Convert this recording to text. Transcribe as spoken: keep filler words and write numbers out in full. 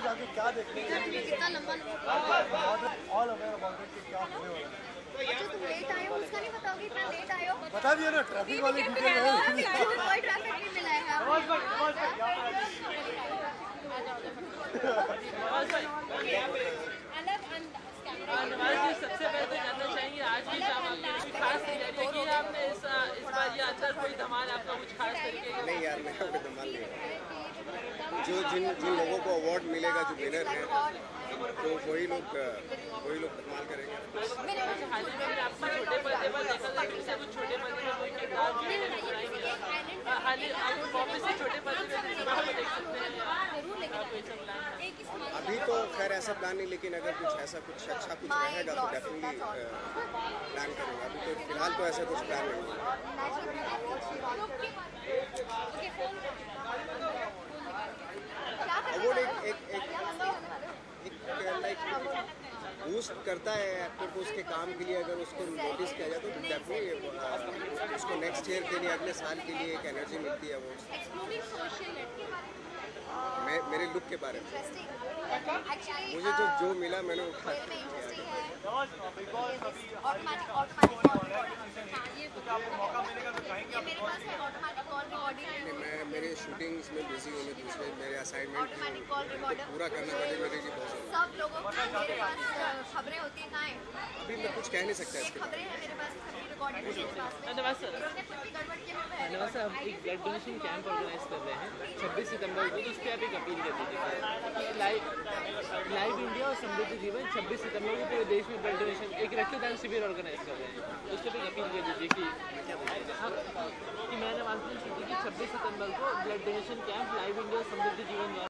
आगे क्या देखने को कितना लंबा ऑल अवेयर अबाउट इट कि क्या होने वाला है। अच्छा तुम लेट आए हो उसका नहीं बताओगे इतना लेट आए हो बता दिया ना ट्रैफिक वाली डिटेल है कोई ट्रैफिक नहीं मिला है नवाज जी सबसे पहले तो जानना चाहेंगे आज की शाम आपकी खास तैयारी की है आपने इस इस बार ये अंदर कोई धमाल आपका कुछ खास तरीके का नहीं यार मेरा कोई धमाल नहीं। जो जिन जिन लोगों को अवार्ड मिलेगा जो विनर है तो वही लोग वही लोग धमाल करेंगे। हाल ही में आपको छोटे पर्दे पर देखा गया कि कुछ छोटे पर्दे में कोई किरदार हाल ही आप वापस से छोटे पर्दे में देख सकते हैं। अभी तो खैर ऐसा प्लान नहीं, लेकिन अगर कुछ ऐसा कुछ अच्छा कुछ रहेगा तो डेफिनेटली प्लान करूँगा। अभी तो फिलहाल तो ऐसा कुछ प्लान नहीं है। वो एक एक एक लाइक बूस्ट करता है एक्टर को उसके काम के लिए। अगर उसको नोटिस किया जाए तो डेफिनेटली उसको नेक्स्ट ईयर के लिए अगले साल के लिए एक एनर्जी मिलती है। वो मैं मेरे लुक के बारे में मुझे जो जो मिला मैंने उठा मैं मेरे शूटिंग्स में बिजी हूँ, मैं दूसरे मेरे असाइनमेंट पूरा करना पड़ेगा मेरे लिए बहुत। सब लोगों को मेरे पास खबरें होती हैं, कहाँ हैं? अभी मैं कुछ कह नहीं सकता इसके खबरें हैं मेरे पास, सबकी रिकॉर्डिंग है मेरे पास में। धन्यवाद सर। उन्होंने खुद की गड़बड़ की है। धन्यवाद सर। आप एक ब्लड डोनेशन कैंप ऑर्गेनाइज कर रहे हैं छब्बीस सितंबर को, तो उस पर आप एक अपील कर दीजिए। लाइव लाइव इंडिया और समृद्ध जीवन छब्बीस सितंबर को पूरे देश में ब्लड डोनेशन एक रक्तदान शिविर ऑर्गेनाइज कर रहे हैं, तो उस पर एक अपील कर दीजिए कि हाँ कि मैंने मानसून सिटी की छब्बीस सितंबर को blood donation camp Live India और समृद्ध जीवन